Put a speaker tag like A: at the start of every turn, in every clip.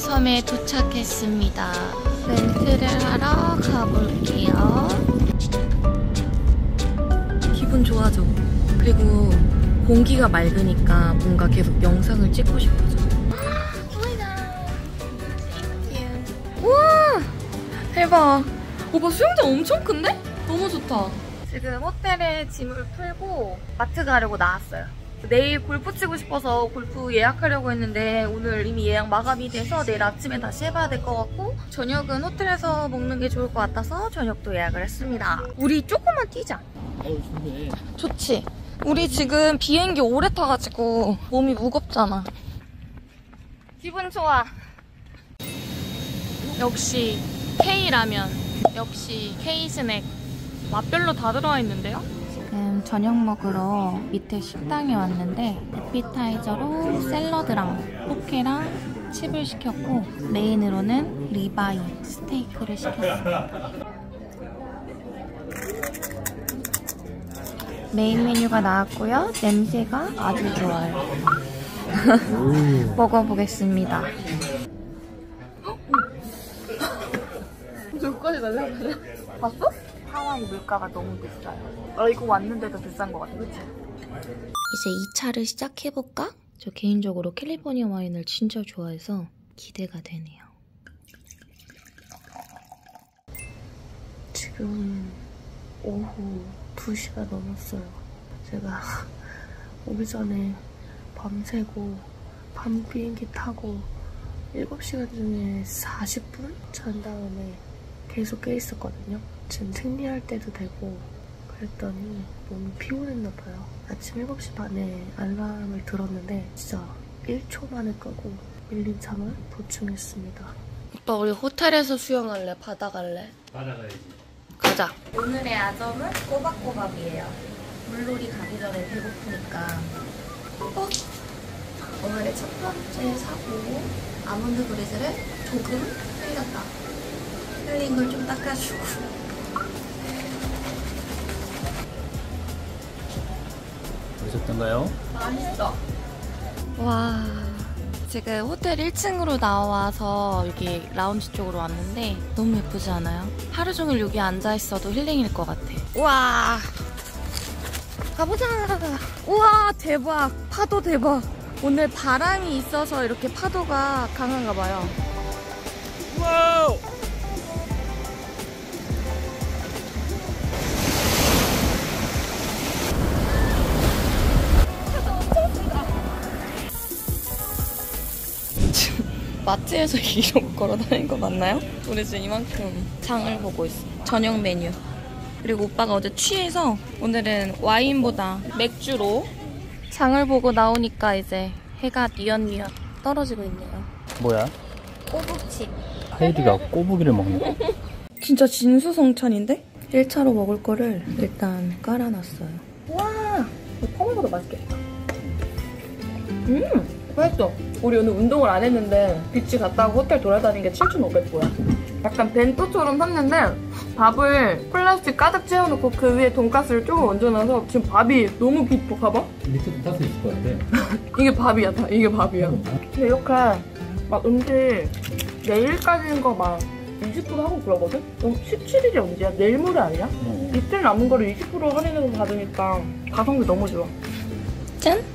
A: 섬에 도착했습니다. 렌트를 하러 가볼게요. 기분 좋아져. 그리고 공기가 맑으니까 뭔가 계속 영상을 찍고 싶어져. 우와! 대박! 오빠 수영장 엄청 큰데? 너무 좋다. 지금 호텔에 짐을 풀고 마트 가려고 나왔어요. 내일 골프 치고 싶어서 골프 예약하려고 했는데 오늘 이미 예약 마감이 돼서 내일 아침에 다시 해봐야 될 것 같고 저녁은 호텔에서 먹는 게 좋을 것 같아서 저녁도 예약을 했습니다. 우리 조금만 뛰자.
B: 좋네.
A: 좋지? 우리 지금 비행기 오래 타가지고 몸이 무겁잖아. 기분 좋아. 역시 K라면, 역시 K스낵. 맛별로 다 들어와 있는데요? 지금 저녁 먹으러 밑에 식당에 왔는데 에피타이저로 샐러드랑 포케랑 칩을 시켰고 메인으로는 리바이 스테이크를 시켰어요. 메인 메뉴가 나왔고요. 냄새가 아주 좋아요. 먹어보겠습니다. 저기까지 날라가냐? 봤어? 하와이 물가가 너무 비싸요. 이거 왔는데도 비싼 것 같아, 그치? 이제 2차를 시작해볼까? 저 개인적으로 캘리포니아 와인을 진짜 좋아해서 기대가 되네요. 지금 오후 2시가 넘었어요. 제가 오기 전에 밤새고 밤 비행기 타고 7시간 중에 40분 잔 다음에 계속 깨 있었거든요. 지금 생리할 때도 되고 그랬더니 너무 피곤했나봐요. 아침 7시 반에 알람을 들었는데 진짜 1초 만에 끄고 밀린 잠을 보충했습니다. 오빠 우리 호텔에서 수영할래? 바다 갈래?
B: 바다 가야지.
A: 가자. 오늘의 아점은 꼬박꼬박이에요. 물놀이 가기 전에 배고프니까 오늘의 첫 번째 사고 아몬드 그리즈를 조금 흘렸다. 흘린 걸 좀 닦아주고.
B: 보셨던가요?
A: 맛있어. 와, 지금 호텔 1층으로 나와서 여기 라운지 쪽으로 왔는데 너무 예쁘지 않아요? 하루 종일 여기 앉아있어도 힐링일 것 같아. 우와, 가보자. 우와, 대박. 파도 대박. 오늘 바람이 있어서 이렇게 파도가 강한가 봐요.
B: 와우!
A: 마트에서 이러고 걸어다니는 거 맞나요? 우리 지금 이만큼 장을 보고 있어. 저녁 메뉴. 그리고 오빠가 어제 취해서 오늘은 와인보다 맥주로 장을 보고 나오니까 이제 해가 뉘엿뉘엿 떨어지고 있네요.
B: 뭐야?
A: 꼬북칩.
B: 하이디가 꼬부기를 먹는 거?
A: 진짜 진수성찬인데? 1차로 먹을 거를 일단 깔아놨어요. 와, 펌보다 맛있겠다. 맛있어. 우리 오늘 운동을 안 했는데 비치 갔다 오고 호텔 돌아다닌 게 7,500보야. 약간 벤또처럼 샀는데 밥을 플라스틱 가득 채워놓고 그 위에 돈가스를 조금 얹어놔서 지금 밥이 너무 깊어. 봐봐.
B: 밑에 돈가스 있을 것 같아.
A: 이게 밥이야, 다. 이게 밥이야. 근데 이렇게 막 음식 내일까지인 거 막 20% 하고 그러거든? 17일이 언제야? 내일 모레 아니야? 이틀 남은 거를 20% 할인해서 받으니까 가성비 너무 좋아. 짠!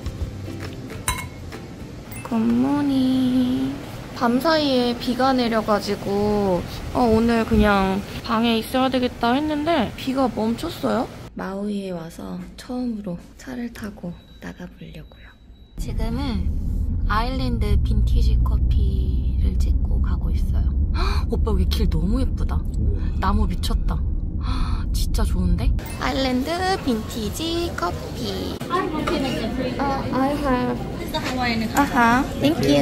A: 굿모닝. 밤사이에 비가 내려가지고 오늘 그냥 방에 있어야 되겠다 했는데 비가 멈췄어요. 마우이에 와서 처음으로 차를 타고 나가보려고요. 지금은 아일랜드 빈티지 커피를 찍고 가고 있어요. 헉, 오빠 여기 길 너무 예쁘다. 나무 미쳤다. 헉, 진짜 좋은데? 아일랜드 빈티지 커피. I have 아하, 땡큐.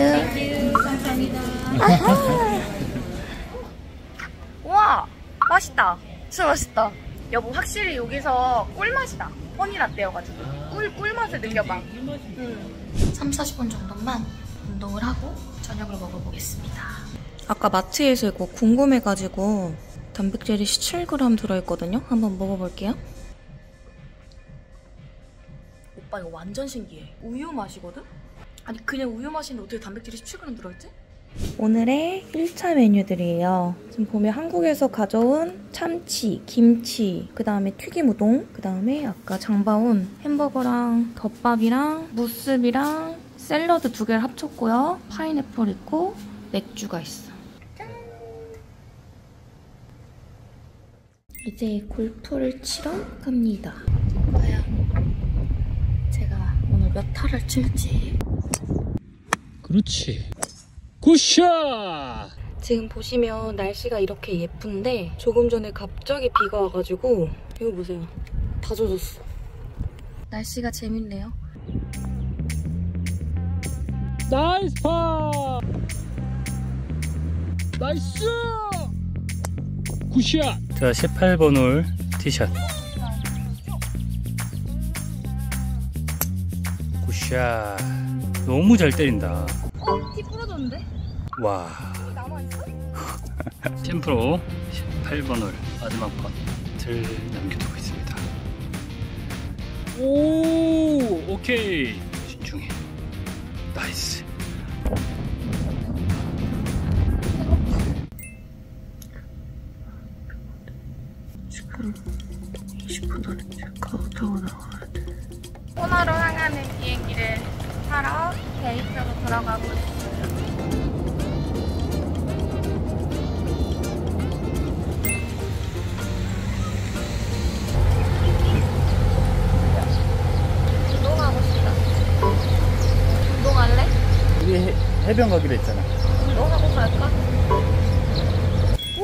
A: 아하. 와, 맛있다. 진짜 맛있다. 여보, 확실히 여기서 꿀맛이다. 허니라떼여가지고 꿀맛을 느껴봐. 3-40분 정도만 운동을 하고 저녁을 먹어보겠습니다. 아까 마트에서 이거 궁금해가지고 단백질이 17g 들어있거든요. 한번 먹어볼게요. 오빠 이거 완전 신기해. 우유 맛이거든? 아니 그냥 우유 맛인데 어떻게 단백질이 17g 들어있지?
C: 오늘의 1차 메뉴들이에요. 지금 보면 한국에서 가져온 참치, 김치, 그 다음에 튀김 우동, 그 다음에 아까 장바온 햄버거랑 덮밥이랑 무스비랑 샐러드 2개를 합쳤고요. 파인애플 있고 맥주가 있어. 짠! 이제 골프를 치러 갑니다. 과연 제가 오늘 몇 타를 칠지.
B: 그렇지. 굿샷!
C: 지금 보시면 날씨가 이렇게 예쁜데 조금 전에 갑자기 비가 와가지고 이거 보세요. 다 젖었어. 날씨가 재밌네요.
B: 나이스 파! 나이스! 굿샷! 자, 18번 홀 티샷. 굿샷. 너무 잘 때린다.
C: 티 부러졌는데?
B: 와.
C: 남아있어?
B: 챔프로 18번 홀 마지막 퍼트를 남겨두고 있습니다. 오, 오케이. 신중해. 나이스.
A: 지금 20분 전에 가고 타고 나가야 돼.
C: 코너로 향하는 비행기를 타러 게이트로 들어가고 있어요. 운동하고 싶다. 운동할래?
B: 우리 해변 가기로 했잖아.
C: 운동하고 갈까? 오.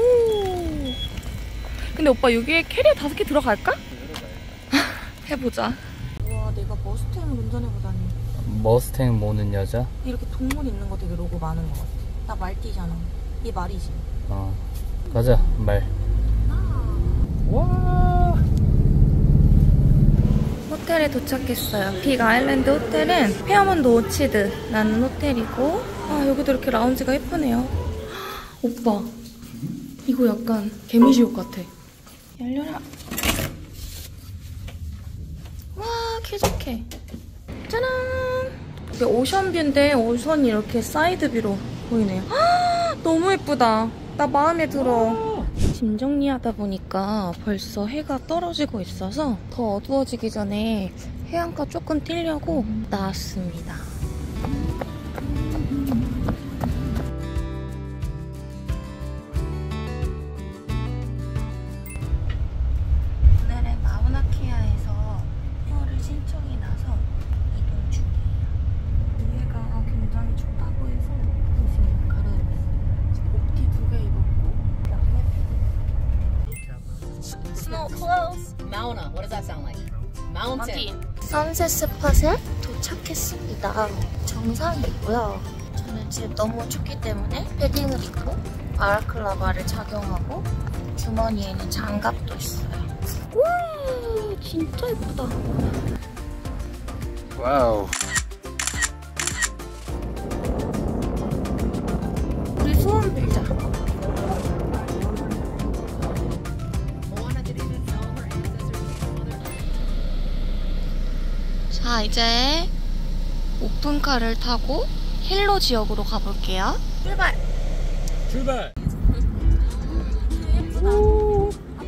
C: 근데 오빠 여기에 캐리어 5개 들어갈까? 해보자. 와, 내가 머스탱을 운전해보다니.
B: 머스탱 모는 여자?
C: 이렇게 동물 있는 거 되게 로고 많은 것 같아. 나 말띠잖아. 이 말이지.
B: 가자, 말. 와.
C: 호텔에 도착했어요. 빅 아일랜드 호텔은 페어몬드 오치드라는 호텔이고, 아, 여기도 이렇게 라운지가 예쁘네요. 오빠, 이거 약간 개미지옥 같아. 열려라. 와, 쾌적해. 짜란! 이게 오션뷰인데 오션이 이렇게 사이드뷰로 보이네요. 아, 너무 예쁘다. 나 마음에 들어. 짐 정리하다 보니까 벌써 해가 떨어지고 있어서 더 어두워지기 전에 해안가 조금 뛰려고 나왔습니다. 오늘은 마우나케아에서 투어를 신청이 나서 이동 중이에요. 위에가 굉장히 춥다고 해서 지금 갈아입었어요. 옷티 2개 입었고
D: Snow close. Mauna. What does that sound like? Mountain.
C: 선셋 스팟에 도착했습니다. 정상이고요. 저는 지금 너무 춥기 때문에 패딩을 입고 바라클라바를 착용하고 주머니에는 장갑도 있어요. 와, 진짜 예쁘다.
B: 와우.
C: 우리 소원 빌자. 자, 이제 오픈카를 타고 힐로 지역으로 가볼게요. 출발!
B: 출발!
C: 오.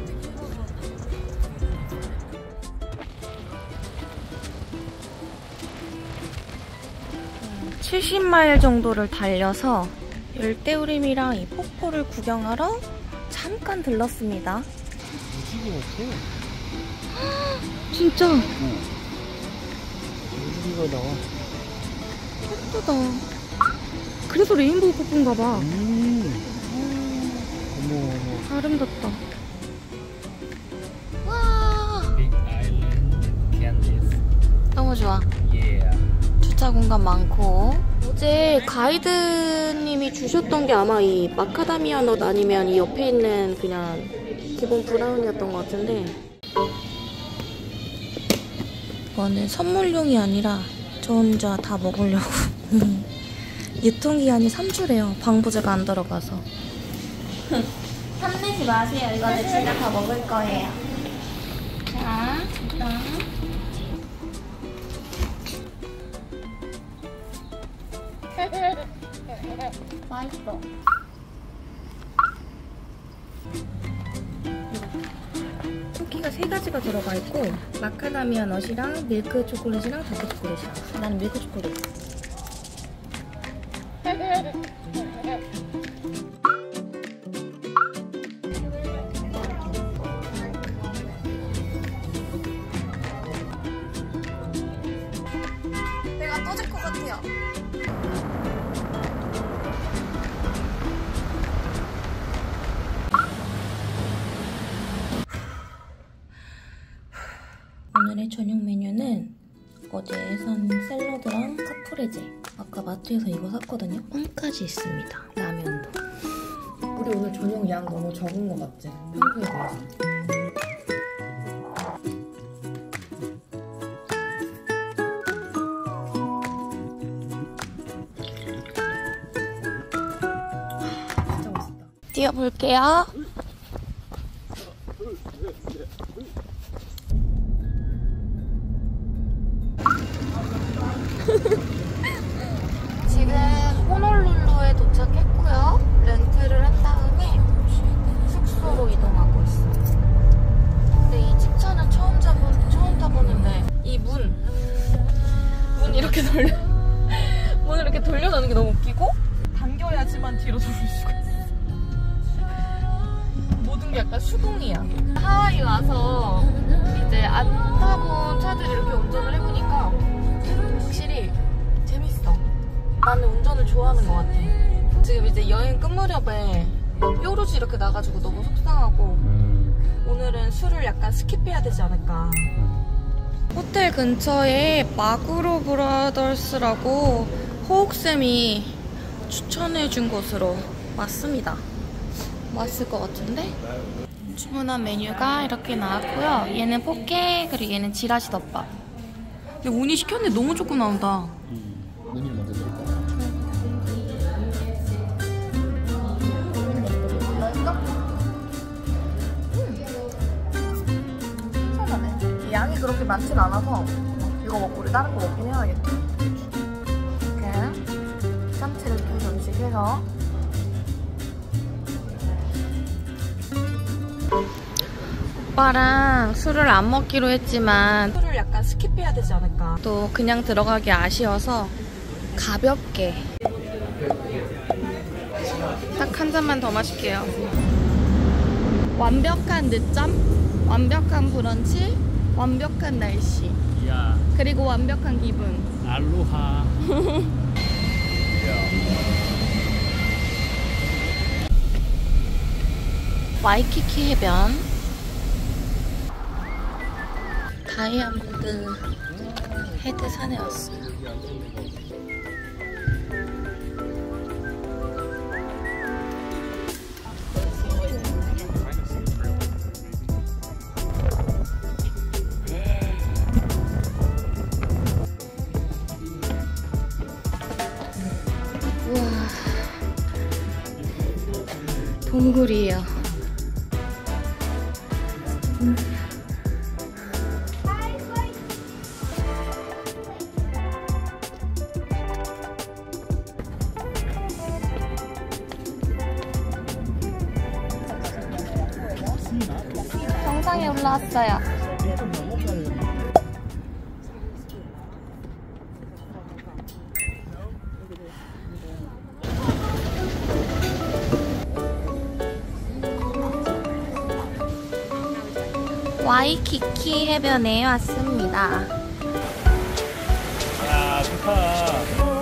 C: 70마일 정도를 달려서 열대우림이랑 이 폭포를 구경하러 잠깐 들렀습니다. 진짜
B: 여기가 나와.
C: 예쁘다. 그래서 레인보우 폭포인가 봐.
B: 어머.
C: 아름답다. 와,
B: 빅 아일랜드 캔디스.
C: 너무 좋아. 주차 공간 많고. 어제 가이드님이 주셨던 게 아마 이 마카다미아 넛 아니면 이 옆에 있는 그냥 기본 브라운이었던 것 같은데, 이거는 선물용이 아니라 저 혼자 다 먹으려고. 유통기한이 3주래요. 방부제가 안 들어가서. 탐내지 마세요. 이거는 진짜 다 먹을 거예요. 자, 일단 맛있어. 쿠키가 3가지가 들어가 있고 마카다미아 넛이랑 밀크 초콜릿이랑 다크 초콜릿이랑. 나는 밀크 초콜릿. 배가 떠질 것 같아요. 오늘의 저녁 메뉴는 어제 산 샐러드랑 카프레제. 아까 마트에서 이거 샀거든요. 뻥까지 있습니다. 라면도. 우리 오늘 저녁 양 너무 적은 것 같지? 평소에 비해서. 진짜 맛있다. 뛰어볼게요. 지금 호놀룰루에 도착했고요. 렌트를 한 다음에 숙소로 이동하고 있어요. 근데 이 집차는 처음 타보는데 이 문 이렇게 문을 이렇게 돌려놓는 게 너무 웃기고 당겨야지만 뒤로 돌릴 수가 있어. 모든 게 약간 수동이야. 하와이 와서 이제 안 타본 차들 이렇게 운전을 해보니까 확실히 재밌어. 나는 운전을 좋아하는 것 같아. 지금 이제 여행 끝 무렵에 뾰루지 이렇게 나가지고 너무 속상하고 오늘은 술을 약간 스킵해야 되지 않을까. 호텔 근처에 마구로 브라더스라고 호옥쌤이 추천해준 곳으로 왔습니다. 맛있을 것 같은데? 주문한 메뉴가 이렇게 나왔고요. 얘는 포케, 그리고 얘는 지라시 덮밥. 근데 운이 시켰는데 너무 조금 나온다.
B: 눈이 먼저 드릴까?
C: 괜찮네. 양이 그렇게 많진 않아서 이거 먹고 우리 다른 거 먹긴 해야겠다. 이렇게 참치를 좀 전식해서 오빠랑 술을 안 먹기로 했지만 술을 약간 스킵해야 되지 않을까. 또 그냥 들어가기 아쉬워서 가볍게 딱 한 잔만 더 마실게요. 완벽한 늦잠, 완벽한 브런치, 완벽한 날씨,
B: 야,
C: 그리고 완벽한 기분.
B: 알로하.
C: 와이키키 해변 다이아몬드 헤드산에 왔어요. 우와, 동굴이에요. 정상에 올라왔어요. 와이키키 해변에 왔습니다.
B: 야, 좋다.